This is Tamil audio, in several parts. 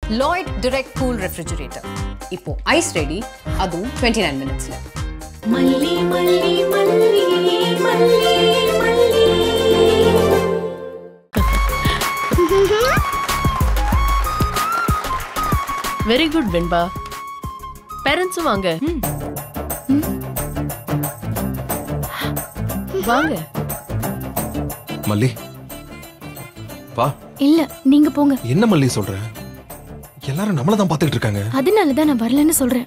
Lloyd Direct Cool Refrigerator. இப்போ ஐஸ் ரெடி, அதுவும் 29 minutesல. மல்லி மல்லி மல்லி மல்லி மல்லி. Very good Venba. பேரண்ட்ஸும் வாங்க. வாங்க. மல்லி வா. இல்ல நீங்க போங்க. என்ன மல்லி சொல்ற? எல்லாரும் நம்மள தான் பாத்துட்டு இருக்காங்க. அதனால தான் நான் வரலன்னு சொல்றேன்.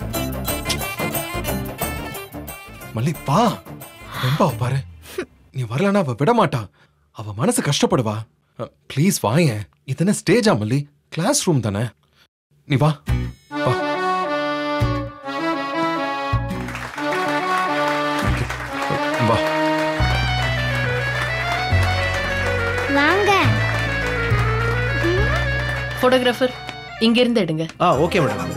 மல்லி வா. வெண்பா பாரு. நீ வரலனா அவ விட மாட்டா. அவ மனசு கஷ்டப்படுவா. ப்ளீஸ் வாயேன். இதென்ன ஸ்டேஜா மல்லி? கிளாஸ் ரூம் தானே. நீ வா. வா. வா. வாங்க. போட்டோகிராஃபர் இங்க இருந்து எடுங்க. Okay madam.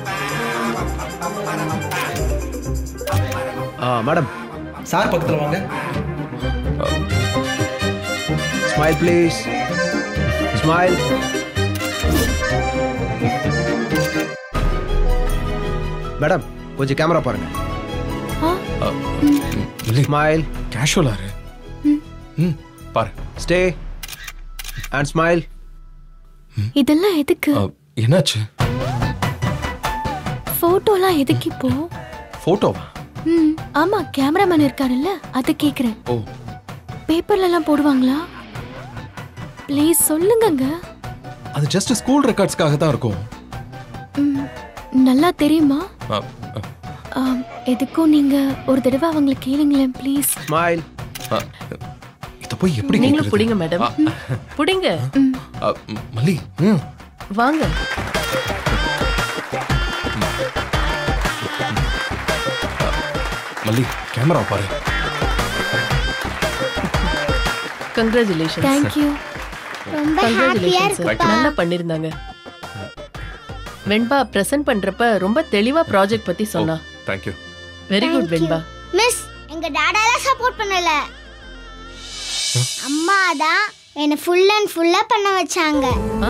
மேடம் சார் பக்கத்துல வாங்க. Smile please. ஸ்மைல். மேடம் கொஞ்சம் கேமரா பாருங்க. ஸ்மைல். கேஷுவலா இரு. பாரு. Stay and smile. இதெல்லாம் எதுக்கு? என்னாச்சு? போட்டோலாம் எதுக்கு இப்போ? போட்டோவா? ஆமா, கேமராமேன் இருக்காருல்ல, அத கேக்குறேன். ஓ. பேப்பர்ல எல்லாம் போடுவாங்களா? ப்ளீஸ் சொல்லுங்கங்க. அது ஜஸ்ட் ஸ்கூல் ரெக்கார்ட்ஸ்க்காக தான் இருக்கும். நல்லா தெரியுமா? எதுக்கும் நீங்க ஒரு தடவை அவங்களை கேளுங்களேன் ப்ளீஸ். ஸ்மைல். இத போய் எப்படி நீங்களும் புடிங்க மேடம். புடிங்க. மல்லி வாங்க. மல்லி கேமரா பாரு. கங்க்ராச்சுலேஷன்ஸ். Thank you. ரொம்ப ஹாப்பியா இருக்குப்பா. நல்லா பண்ணிருந்தாங்க. வெண்பா பிரசன்ட் பண்றப்ப ரொம்ப தெளிவா ப்ராஜெக்ட் பத்தி சொன்னா. Thank you. Very good Venba. Miss, எங்க டாடால சப்போர்ட் பண்ணல. அம்மா தான் என்ன ஃபுல் அண்ட் ஃபுல்லா பண்ண வச்சாங்க.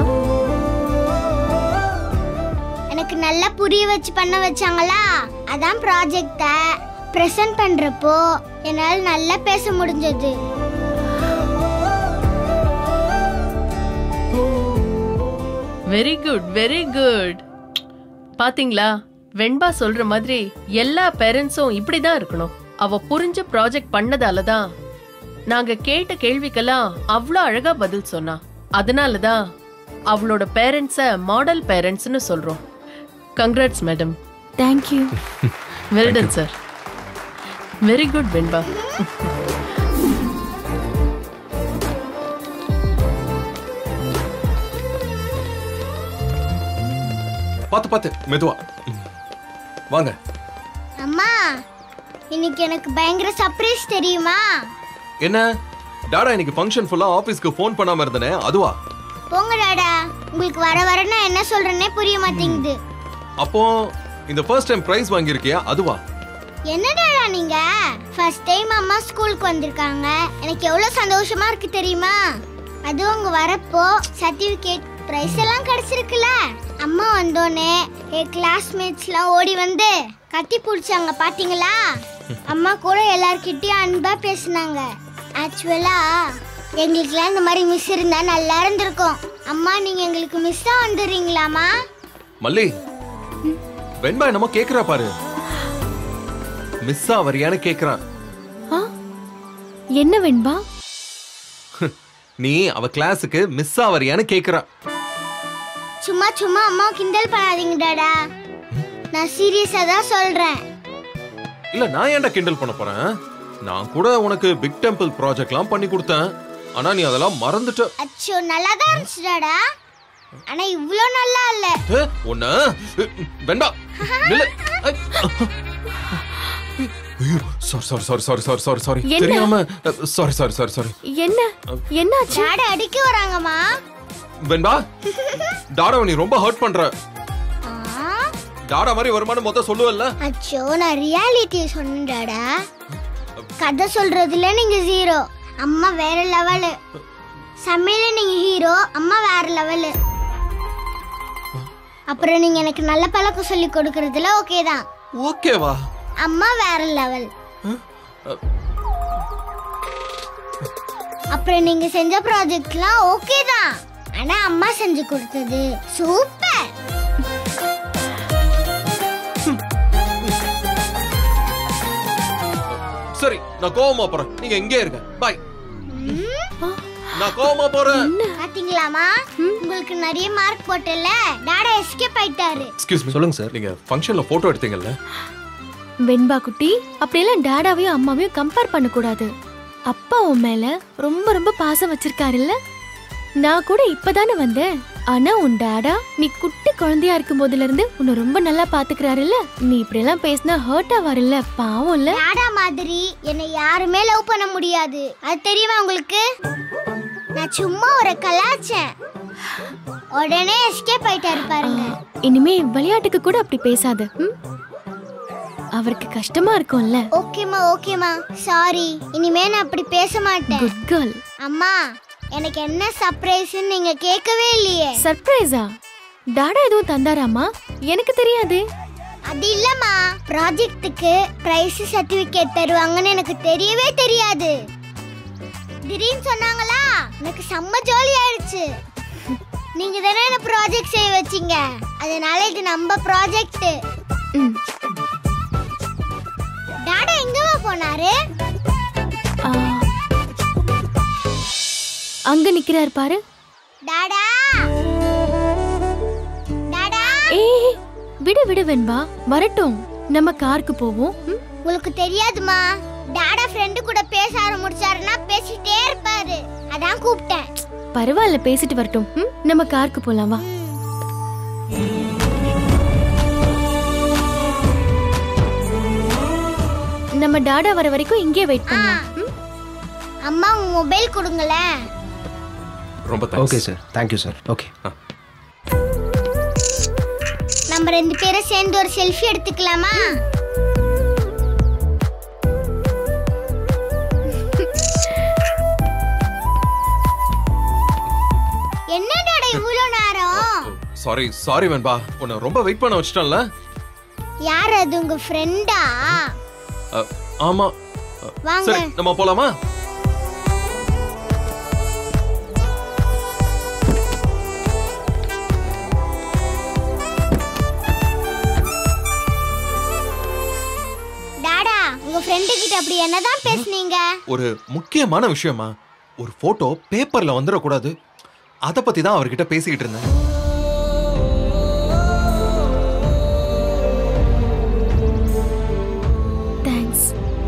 எனக்கு நல்லா புரிய வச்சு பண்ண வச்சாங்களா, அதான் ப்ராஜெக்ட பிரசன்ட் பண்றப்போ என்னால நல்லா பேச முடிஞ்சது. Very good very good. பாத்தீங்களா, வெண்பா சொல்ற மாதிரி எல்லா பேரண்ட்ஸும் இப்படிதான் இருக்கணும். அவ புரிஞ்ச ப்ராஜெக்ட் பண்ணதால தான் நாங்க கேட்ட கேள்விக்கெல்லாம் அவ்வளோ அழகா பதில் சொன்னா. அதனாலதான் அவளோட பேரண்ட்ஸ மாடல் பேரண்ட்ஸ்னு சொல்றோம். Congrats madam. Thank you. Well done sir. Very good Venba. பாத்து மெதுவா வாங்க. அம்மா, இன்னைக்கு எனக்கு பயங்கர சர்ப்ரைஸ் தெரியுமா? என்ன டாடா, இன்னைக்கு ஃபங்க்ஷன் ஃபுல்லா ஆபீஸ்க்கு ஃபோன் பண்ணாம இருந்தனே, அதுவா? போங்க டாடா, உங்களுக்கு வர வர நான் என்ன சொல்றேனே புரிய மாட்டேங்குது. அப்போ இந்த ஃபர்ஸ்ட் டைம் பிரைஸ் வாங்கியிருக்கியா, அதுவா? என்ன டாடா நீங்க ஃபர்ஸ்ட் டைம் அம்மா ஸ்கூலுக்கு வந்திருக்காங்க. எனக்கு எவ்வளவு சந்தோஷமா இருக்கு தெரியுமா? அதுவும் உங்க வரப்போ சர்டிபிகேட் பிரைஸ் எல்லாம் கிடைச்சிருக்குல. அம்மா வந்தோடனே என் கிளாஸ்மேட்ஸ்லாம் ஓடி வந்து கட்டி பிடிச்சாங்க, பாத்தீங்களா? அம்மா கூட எல்லார்கிட்டயும் அன்பா பேசினாங்க. ஆக்சுவலா எங்களுக்குலாம் இந்த மாதிரி மிஸ் இருந்தா நல்லா இருந்திருக்கும். அம்மா, நீங்க எங்களுக்கு மிஸ்ஸா வந்துடுறீங்களாமா? மல்லி, வெண்பா என்னமோ கேக்குறா பாரு. மிஸ்ஸா வரியான்னு கேக்குறான். என்ன வெண்பா? நீ அவ கிளாஸுக்கு மிஸ்ஸா வரியான்னு கேக்குறா. சும்மா சும்மா அம்மா கிண்டல் பண்ணாதீங்க டாடா. நான் சீரியஸா தான் சொல்றேன். இல்ல, நான் ஏன்டா கிண்டல் பண்ண போறேன்? நான் கூட உனக்கு பிக் டெம்பிள் ப்ராஜெக்ட்லாம் பண்ணி கொடுத்தேன். ஆனா நீ அதெல்லாம் மறந்துட்ட. அச்சோ, நல்லா தான் இருந்துச்சு டாடா. ஆனா இவ்ளோ நல்லா இல்ல. ஒண்ணு வெண்பா நில்லு. ஐயோ, சாரி. தெரியாம சாரி. என்னாச்சு? டாடா அடிக்க வராங்கம்மா. வெண்பா, டாடாவை நீ ரொம்ப ஹர்ட் பண்ற. டாடா மாதிரி வருமானம் மொத்தம் சொல்லுவல்ல. அச்சோ, நான் ரியாலிட்டி சொன்னேன் டாடா. கதை சொல்றதுல நீங்க ஜீரோ, அம்மா வேற லெவல். சமையல நீங்க ஹீரோ, அம்மா வேற லெவல். அப்புறம் நீங்க எனக்கு நல்ல பழக்கம் சொல்லி கொடுக்கறதுல ஓகே தான். ஓகேவா? அம்மா வேற லெவல். அப்புறம் நீங்க செஞ்ச ப்ராஜெக்ட்லாம் ஓகே தான். ஆனா அம்மா செஞ்சு கொடுத்தது சூப்பர். சரி, நான் கோவமா போறேன். நீங்க எங்கே இருங்க. பை. நான் கோவமா போறேன். பாத்தீங்களாமா, உங்களுக்கு நிறைய மார்க் போட்டல. டாடா எஸ்கேப் ஆயிட்டாரு. Excuse me. சொல்லுங்க சார். நீங்க ஃபங்க்ஷன்ல போட்டோ எடுத்தீங்கல்ல? வெண்பா குட்டி, அப்படியெல்லாம் டாடாவையும் அம்மாவையும் கம்பேர் பண்ண கூடாது. அப்பா உன் மேல ரொம்ப ரொம்ப பாசம் வச்சிருக்காருல்ல. நான் கூட இப்பதானே வந்தேன். ஆனா உன் டாடா நீ குட்டி குழந்தையா இருக்கும் போதுல இருந்து உன்னை ரொம்ப நல்லா பாத்துக்கிறாருல்ல. நீ இப்படி எல்லாம் பேசினா ஹர்ட் ஆவாருல்ல, பாவம் இல்ல. டாடா மாதிரி என்னை யாருமே லவ் பண்ண முடியாது. அது தெரியுமா உங்களுக்கு? நான் சும்மா ஒரு கலாச்சேன், உடனே எஸ்கேப் ஆயிட்டாரு பாருங்க. இனிமே விளையாட்டுக்கு கூட அப்படி பேசாத. அவருக்கு கஷ்டமா இருக்கும்ல. ஓகேமா ஓகேமா, சாரி. இனிமே நான் அப்படி பேச மாட்டேன். Good girl. அம்மா, எனக்கு என்ன சர்ப்ரைஸ்னு நீங்க கேட்கவே இல்லையே. சர்ப்ரைஸா? டாடா எதுவும் தந்தாராமா? எனக்கு தெரியாது. அது இல்லம்மா, ப்ராஜெக்ட்டுக்கு பிரைஸ் சர்டிபிகேட் தருவாங்கன்னு எனக்கு தெரியவே தெரியாது. திடீர்னு சொன்னாங்களா, எனக்கு செம்ம ஜாலி ஆயிடுச்சு. நீங்க தானே என்ன ப்ராஜெக்ட் செய்ய வச்சீங்க, அதனால இது நம்ம ப்ராஜெக்ட். டாடா எங்கவா போனாரு? அங்க நிக்கிறார் பாரு. டாடா டாடா. ஏய், விடு விடு வெண்பா, வரட்டும். நம்ம காருக்கு போவோம். உங்களுக்கு தெரியாதுமா, டாடா ஃப்ரெண்டு கூட பேச ஆரம்பிச்சாருன்னா பேசிட்டே இருப்பாரு. அதான் கூப்பிட்டேன். பரவாயில்ல, பேசிட்டு வரட்டும். நம்ம காருக்கு போலாம் வா. நம்ம டாடா வர வரைக்கும் இங்கே வெயிட் பண்ணலாம். அம்மா உங்க மொபைல் கொடுங்களேன். ரொம்ப thanks. Okay sir, thank you sir. Okay. நம்ம ரெண்டு பேரும் சேர்ந்து ஒரு செல்ஃபி எடுத்துக்கலாமா? என்னடா இவ்வளவு நேரம்? சாரி வெண்பா, உன்னை ரொம்ப வெயிட் பண்ண வச்சிட்டேன்ல. யார் அது, உங்க ஃப்ரெண்டா? ஆமா. வாங்க. சரி, நம்ம போலாமா? டாடா, உங்க ஃப்ரெண்ட் கிட்ட அப்படி என்னதான் பேசுனீங்க? ஒரு முக்கியமான விஷயமா, ஒரு போட்டோ பேப்பர்ல வந்துட கூடாது, அத பத்தி தான் அவர்கிட்ட பேசிக்கிட்டு இருந்தேன். தேங்க்ஸ்.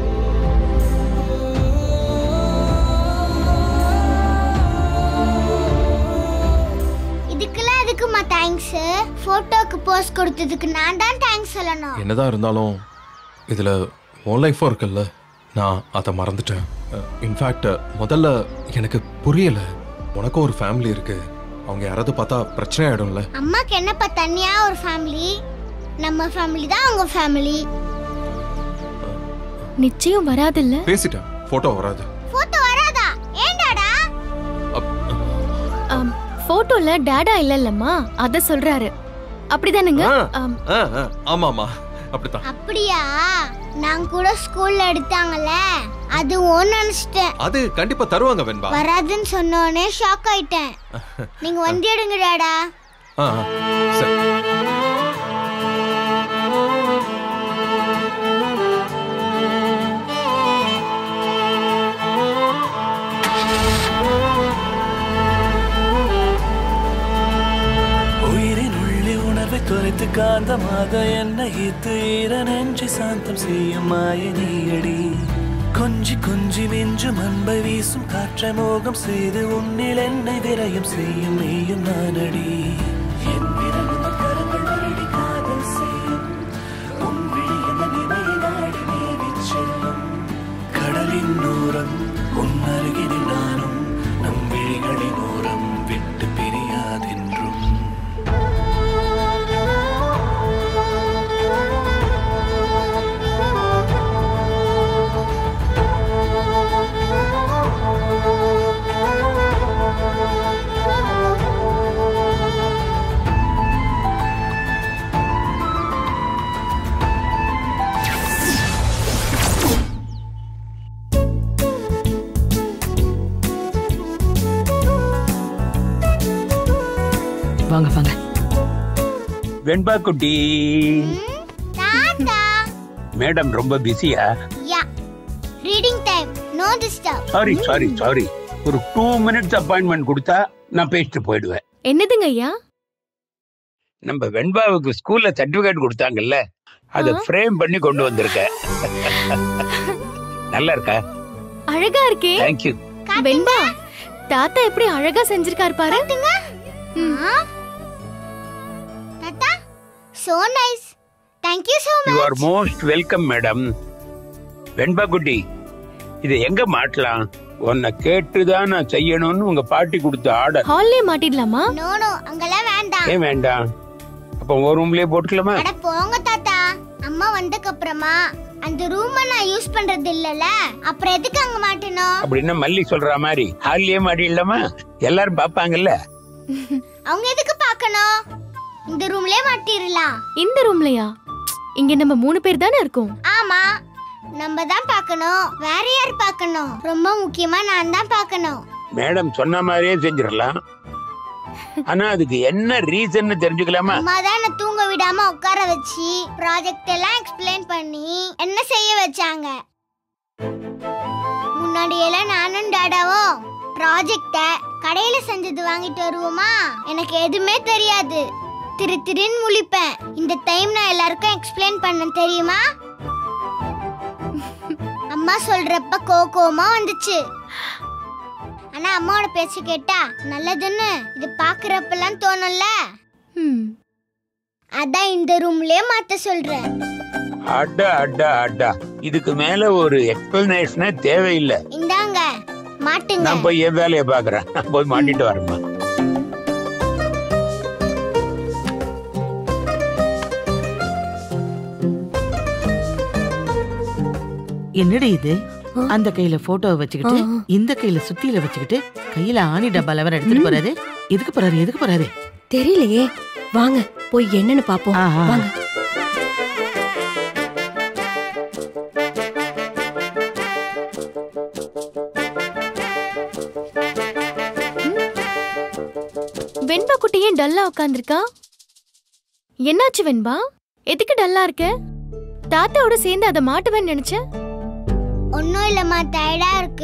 இதுக்கெல்லாம் எதுக்குமா தேங்க்ஸ்? போட்டோக்கு போஸ்ட் கொடுத்ததுக்கு நான் தான் தேங்க்ஸ் சொல்லணும். என்னதான் இருந்தாலும் இதுல உன் லைஃபும் இருக்குல்ல, நான் அதை மறந்துட்டேன். இன்ஃபேக்ட் முதல்ல எனக்கு புரியல, உனக்கும் ஒரு ஃபேமிலி இருக்கு, அவங்க யாராவது பார்த்தா பிரச்சனை ஆயிடும்ல. அம்மாக்கு என்னப்பா தனியா ஒரு ஃபேமிலி? நம்ம ஃபேமிலி தான் அவங்க ஃபேமிலி. நிச்சயம் வராதுல்ல. பேசிட்டேன், போட்டோ வராது. போட்டோ வராதா? ஏன் டாடா? போட்டோல டாடா இல்லல்லம்மா, அத சொல்றாரு. அப்படிதானுங்க? ஆமாமா, அப்படிதான். அப்படியா? நான் கூட ஸ்கூல்ல எடுத்தாங்கல்ல, அது ஒன்னு நினைச்சிட்டேன். அது கண்டிப்பா தருவாங்க வெண்பா. வராதுன்னு சொன்னோனே ஷாக் ஆயிட்டேன். நீங்க வண்டி எடுங்க டாடா. சரி. தொலைத்து காந்தமாக என்னை ஈர்த்து ஈர நெஞ்சை சாந்தம் செய்யும் மாய நீயடி. கொஞ்சி கொஞ்சி மிஞ்சும் அன்பை வீசும் காற்றை மோகம் செய்து உன்னில் என்னை விரயம் செய்யும் நீயும் நானடி. என் விரல் கரங்கள் வருடி காதல் செய்யும் உன் விழி என நினைவு நாடி நீவிச் செல்லும். கடலின் ஓரம் உன் அருகினில் நானும் நம் விழிகளின் ஓரம் விட்டு பிரியாதென்றும். வெண்பா குட்டி, தாத்தா. மேடம் ரொம்ப பிஸியா? Yeah, reading time, no disturb. Sorry. ஒரு 2 minutes அப்பாயின்மெண்ட் கொடுத்தா நான் பேசிட்டு போயிடுவேன். என்னதுங்க ஐயா? நம்ம வெண்பாவுக்கு ஸ்கூல்ல சர்டிபிகேட் கொடுத்தாங்கல்ல, அத ஃப்ரேம் பண்ணி கொண்டு வந்திருக்கேன். நல்லா இருக்கா? அழகா இருக்கே. Thank you. வெண்பா, தாத்தா எப்படி அழகா செஞ்சிருக்காரு பாரு. தாத்தா, so nice. Thank you so much. You are most welcome, madam. Venba குட்டி, இதை எங்க மாட்டலாம்? உன்னை கேட்டுதான் நான் செய்யணும்னு உங்க பாட்டி கொடுத்த ஆர்டர். ஹால்லே மாட்டிடலாமா? நோ, அங்கெல்லாம் வேண்டாம். ஏன் வேண்டாம்? அப்ப ஒரு ரூம்லயே போட்டுக்கலாமா? அட போங்க தாத்தா. அம்மா வந்ததுக்கு அப்புறமா அந்த ரூமை நான் யூஸ் பண்றது இல்லல, அப்புறம் எதுக்கு அங்க மாட்டணும்? அப்படின்னா மல்லி சொல்ற மாதிரி ஹால்லயே மாட்டிடலாமா? எல்லாரும் பாப்பாங்கல்ல. அவங்க எதுக்கு பார்க்கணும்? இந்த ரூம்லயே மாட்டிரலாம். இந்த ரூம்லயா? இங்க நம்ம 3 பேர் தானே இருக்கோம். ஆமா, நம்ம தான் பார்க்கணும். வேற யார் பார்க்கணும்? ரொம்ப முக்கியமா நான் தான் பார்க்கணும். மேடம் சொன்ன மாதிரியே செஞ்சிடலாம். ஆனா அதுக்கு என்ன ரீசன் தெரிஞ்சுக்கலாமா? அம்மா தான் நான் தூங்க விடாம உட்கார வச்சு ப்ராஜெக்ட் எல்லாம் எக்ஸ்பிளைன் பண்ணி என்ன செய்ய வச்சாங்க. முன்னாடி எல்லாம் நானும் டாடாவும் ப்ராஜெக்ட கடையில செஞ்சது வாங்கிட்டு வருவோமா? எனக்கு எதுவுமே தெரியாது. திருன்னு முழிப்பேன். இந்த டைம் நான் எல்லாருக்கும் எக்ஸ்பிளைன் பண்ண தெரியுமா? அம்மா சொல்றப்ப கோவமா வந்துச்சு. ஆனா அம்மாவோட பேச்சு கேட்டா நல்லதுன்னு இது பாக்குறப்பெல்லாம் தோணும்ல. அதான் இந்த ரூம்லயே மாத்த சொல்றேன். அடா இதுக்கு மேல ஒரு எக்ஸ்பிளனேஷனே தேவையில்லை. இந்தாங்க மாட்டுங்க. நான் போய் என் வேலையை பாக்குறேன். நான் போய் மாட்டிட்டு வரேம்மா. என்னடி இது? அந்த கையில போட்டோவை வச்சுக்கிட்டு இந்த கையில சுத்தியில வச்சுக்கிட்டு கையில ஆணி டப்பால வேற எடுத்துட்டு போறாரு. எதுக்கு போறாரு தெரியலையே. வாங்க போய் என்னன்னு பாப்போம். வாங்க. வெண்பா குட்டி ஏன் டல்லா உட்கார்ந்திருக்கா? என்னாச்சு வெண்பா? எதுக்கு டல்லா இருக்க? தாத்தாவோட சேர்ந்து அதை மாட்டுவேன்னு நினைச்சேன். ஒன்னும் இல்லம்மா, டயர்டா இருக்கு.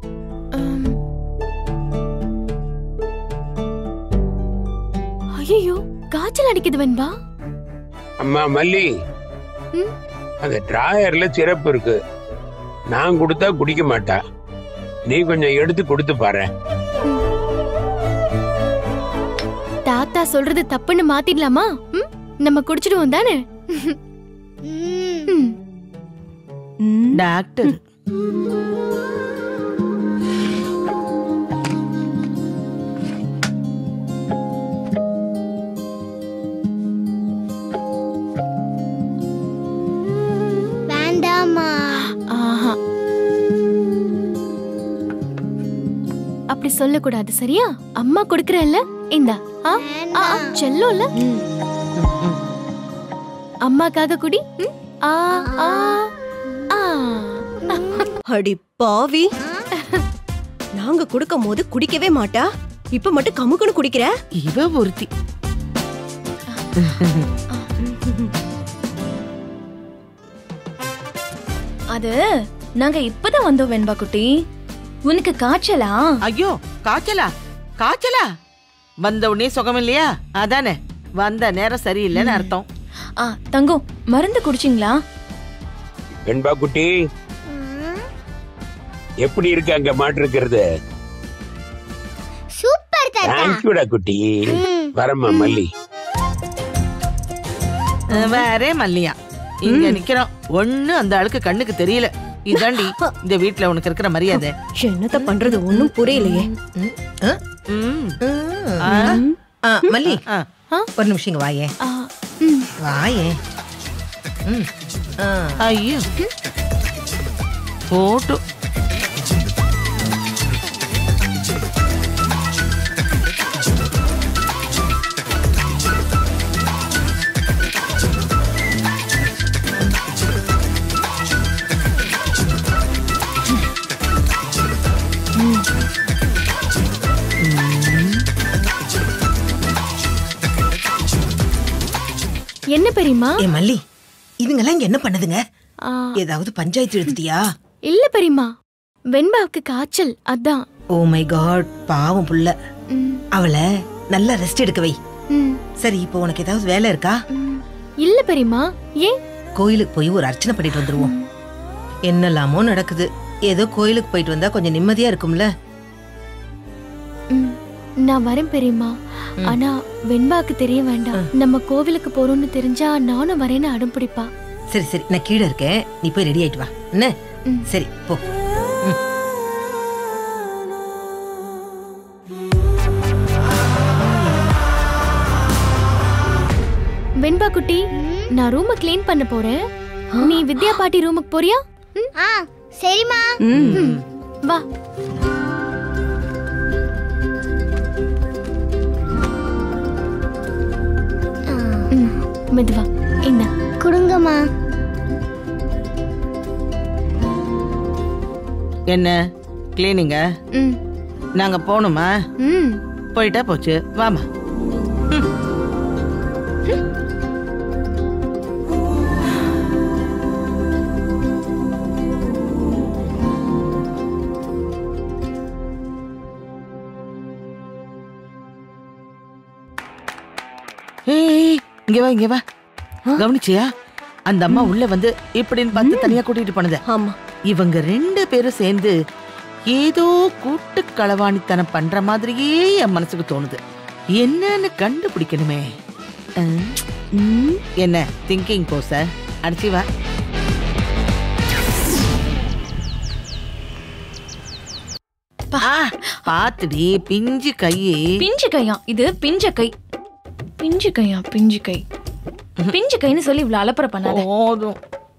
ஐயோ, காய்ச்சல் அடிக்குது வெண்பா. அம்மா மல்லி, அந்த டிராயர்ல சிறப்பு இருக்கு. நான் கொடுத்தா குடிக்க மாட்டா. நீ கொஞ்சம் எடுத்து கொடுத்து பாரு. தாத்தா சொல்றது தப்புன்னு மாத்திடலாமா? நம்ம குடிச்சிடுவோம் தானே? டாக்டர் வேண்டாமா? ஆஹா, அப்படி சொல்லக்கூடாது சரியா? அம்மா கொடுக்கறேன்ல, இந்தா. செல்லோல அம்மாக்காக குடி. அடி பாவி, நாங்க குடுக்கும் போது குடிக்கவே மாட்டா, இப்ப மட்டும் கமுக்குன்னு குடிக்கிற. இவ ஒருத்தி. அது நாங்க இப்பதான் வந்தோம் வெண்பா குட்டி. உனக்கு காய்ச்சலா? ஐயோ, காய்ச்சலா வந்த உடனே சுகம் இல்லையா? அதானே, வந்த நேரம் சரியில்லைன்னு அர்த்தம். தங்கம், மருந்து குடிச்சிங்களா? வெண்பா குட்டி, எப்படி இருக்கு அங்க மாட்டு இருக்கிறது? சூப்பர் தாத்தா. தேங்க்யூடா குட்டி. வரமா மல்லி. வேற மல்லியா இங்க நிக்கிறோம். ஒண்ணு அந்த ஆளுக்கு கண்ணுக்கு தெரியல. இதாண்டி இந்த வீட்டுல உனக்கு இருக்கிற மரியாதை. என்னத்த பண்றது ஒண்ணும் புரியலையே. மல்லி, ஒரு நிமிஷம் இங்க வாயே. வாயே. ஐயோ, போட்டு என்ன பெரியம்மா? ஏ மல்லி, இதுங்கெல்லாம் இங்க என்ன பண்ணுதுங்க? ஏதாவது பஞ்சாயத்து எழுதிட்டியா? இல்ல பெரியம்மா, வெண்பாவுக்கு காய்ச்சல் அதான். ஓ மை காட், பாவம் புள்ள. அவளை நல்லா ரெஸ்ட் எடுக்க வை. சரி, இப்போ உனக்கு ஏதாவது வேலை இருக்கா? இல்ல பெரியம்மா. ஏன்? கோயிலுக்கு போய் ஒரு அர்ச்சனை பண்ணிட்டு வந்துருவோம். என்னெல்லாமோ நடக்குது. ஏதோ கோயிலுக்கு போயிட்டு வந்தா கொஞ்சம் நிம்மதியா இருக்கும்ல. நான் வரேன் பெரியம்மா. ஆனா வெண்பாக்கு தெரிய வேண்டாம். நம்ம கோவிலுக்கு போறோம்னு தெரிஞ்சா நானும் வரேன்னு அடம் பிடிப்பா. சரி சரி, நான் கீழே இருக்கேன், நீ போய் ரெடி ஆயிட்டு வா. என்ன? சரி போ. வெண்பா குட்டி, நான் ரூமை க்ளீன் பண்ண போறேன். நீ வித்யா பாட்டி ரூமுக்கு போறியா? சரிமா. வா. மெதுவா என்ன குடுங்கம்மா. என்ன கிளீனிங்க? நாங்க போகணுமா? போயிட்டா போச்சு, வாமா. இங்க வா, இங்க வா. கவனிச்சியா? அந்த அம்மா உள்ள வந்து இப்படின்னு பார்த்து தனியா கூட்டிட்டு போனது. ஆமா, இவங்க 2 பேரும் சேர்ந்து ஏதோ கூட்டு களவாணித்தனம் பண்ற மாதிரியே என் மனசுக்கு தோணுது. என்னன்னு கண்டுபிடிக்கணுமே. என்ன திங்கிங் போச அடிச்சு வா. பாத்துடி, பிஞ்சு கையே. பிஞ்சு கையா? இது பிஞ்ச கை. பிஞ்சு கையா? பிஞ்சு கை. பிஞ்சு கைன்னு சொல்லி இவ்வளவு அலப்பற பண்ணாத. போதும்.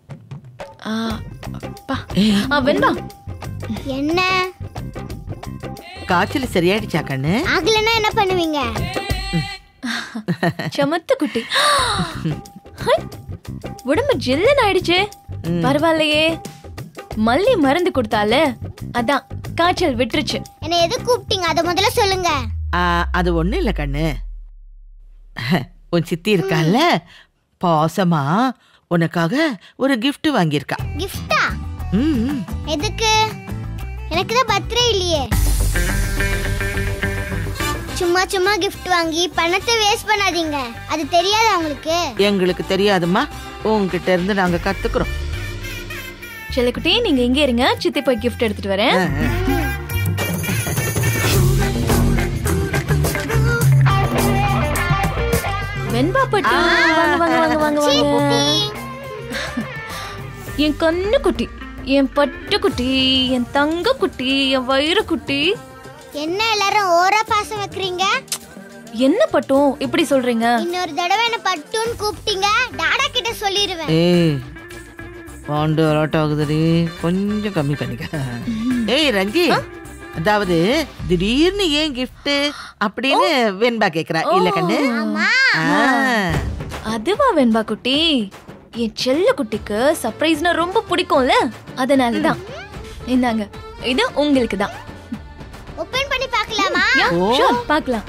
வெண்பா, என்ன காய்ச்சல் சரியாயிடுச்சா கண்ணு? ஆகலன்னா என்ன பண்ணுவீங்க? சமத்து குட்டி, உடம்பு ஜில்லுன்னு ஆயிடுச்சு. பரவாயில்லையே, மல்லி மருந்து கொடுத்தால, அதான் காய்ச்சல் விட்டுருச்சு. என்ன எது கூப்பிட்டீங்க? அத முதல்ல சொல்லுங்க. அது ஒண்ணு இல்ல கண்ணு. உன் சித்தி இருக்கால, பாசமா உனக்காக ஒரு gift வாங்கியிருக்கா. கிஃப்டா? எதுக்கு? எனக்கு தான் பர்த்டே இல்லையே. சும்மா சும்மா gift வாங்கி பணத்தை வேஸ்ட் பண்ணாதீங்க. அது தெரியாதா உங்களுக்கு? எங்களுக்கு தெரியாதுமா, உன்கிட்ட இருந்து நாங்க கத்துக்கிறோம். செல்லக்குட்டி, நீங்க இங்கே இருங்க, சித்தி போய் gift எடுத்துட்டு வரேன். வெண்பா பட்டு, வாங்க வாங்க வாங்க வாங்க வாங்க. என் கண்ணு குட்டி, என் பட்டு குட்டி, என் தங்க குட்டி, என் வயிறு குட்டி. என்ன எல்லாரும் ஓரா பாசம் வைக்கிறீங்க? என்ன பட்டும் இப்படி சொல்றீங்க? இன்னொரு தடவை என்ன பட்டுன்னு கூப்பிட்டீங்க, டாடா கிட்ட சொல்லிடுவேன். ஏய், பாண்டு அலாட் ஆகுதுடி, கொஞ்சம் கம்மி பண்ணிக்க. ஏய் ரஞ்சி, அதாவது திடீர்னு ஏன் கிஃப்ட் அப்படின்னு வெண்பா கேக்குறா இல்ல கண்ணு? அதுவா வெண்பா குட்டி, என் செல்ல குட்டிக்கு சர்ப்ரைஸ்னா ரொம்ப பிடிக்கும்ல, அதனாலதான். இந்தாங்க, இது உங்களுக்கு தான். ஓபன் பண்ணி பார்க்கலாமா? ஷூர், பார்க்கலாம்.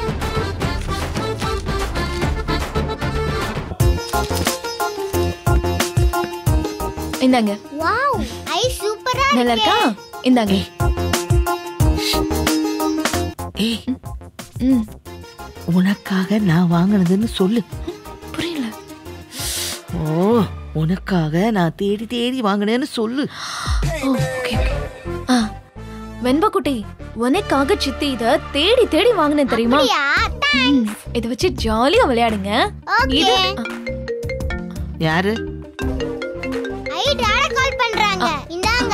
இந்தாங்க. வாவ், ஐ சூப்பரா இருக்கு. நல்லா இருக்கா? இந்தாங்க. ஏய், உனக்காக நான் வாங்கினதுன்னு சொல்லு. புரியல. ஓ, உனக்காக நான் தேடி தேடி வாங்கினேன்னு சொல்லு. ஓகே. வெண்பா குட்டி, உனக்காக சித்தி இத தேடி தேடி வாங்கினேன் தெரியுமா? இத வச்சு ஜாலியா விளையாடுங்க. இது யாரு? ஐ டாடா கால் பண்றாங்க. இந்தாங்க.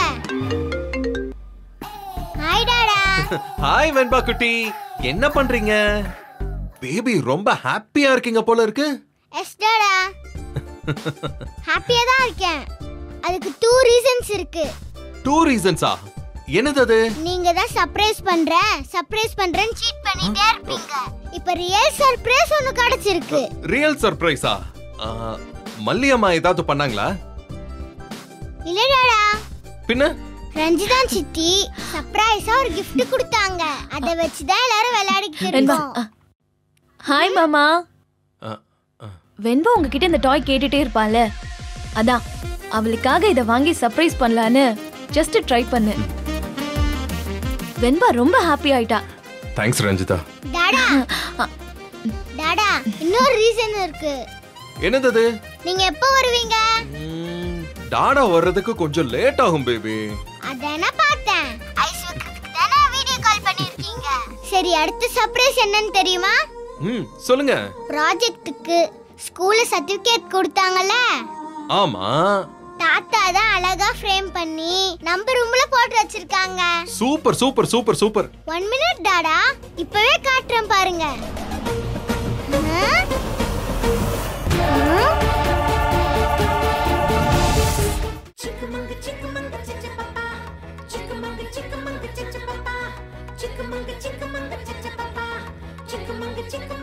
ஹாய் டாடா. ஹாய் வெண்பா குட்டி, என்ன பண்றீங்க? பேபி ரொம்ப ஹாப்பியா இருக்கீங்க போல இருக்கு. எஸ் டாடா, ஹாப்பியா தான் இருக்கேன். அதுக்கு 2 ரீசன்ஸ் இருக்கு. 2 ரீசன்ஸா? என்னது அது? நீங்க தான் சர்ப்ரைஸ் பண்றேன்னு சீட் பண்ணிட்டே இருப்பீங்க. இப்ப ரியல் சர்ப்ரைஸ் ஒன்னு கிடைச்சிருக்கு. ரியல் சர்ப்ரைஸா? மல்லியம்மா ஏதாவது பண்ணாங்களா? இல்ல டாடா. பின்ன ரஞ்சிதான் சித்தி சர்ப்ரைஸா ஒரு gift கொடுத்தாங்க. அத வச்சு தான் எல்லாரும் விளையாடிட்டு இருக்கோம். ஹாய் மாமா. வெண்பா உங்ககிட்ட இந்த டாய் கேட்டுட்டே இருப்பால, அதான் அவளுக்காக இத வாங்கி சர்ப்ரைஸ் பண்ணலான்னு ஜஸ்ட் ட்ரை பண்ணு. வெண்பா ரொம்ப ஹாப்பி ஆயிட்டா. தேங்க்ஸ் ரஞ்சிதா. டாடா டாடா இன்னொரு ரீசன் இருக்கு. என்னது அது? நீங்க எப்போ வருவீங்க? டாடா வர்றதுக்கு கொஞ்சம் லேட் ஆகும் பேபி. அதானே பார்த்தேன். ஐஸ்வர்யத்துக்கு தானே வீடியோ கால் பண்ணிருக்கீங்க. சரி, அடுத்த சர்ப்ரைஸ் என்னன்னு தெரியுமா? சொல்லுங்க. ப்ராஜெக்ட்டுக்கு ஸ்கூல்ல சர்டிபிகேட் கொடுத்தாங்கல? ஆமா. தாத்தா தான் அழகா ஃப்ரேம் பண்ணி நம்ம ரூம்ல போட்டு வச்சிருக்காங்க. Super super super super. 1 minute dada, இப்பவே காட்டுறேன் பாருங்க. Chickamauga, chickamauga, cha-cha-pa-pa. Chickamauga, chickamauga, cha-cha-pa-pa. Chickamauga, chickamauga, cha-cha-pa-pa. Chickamauga, chickamauga.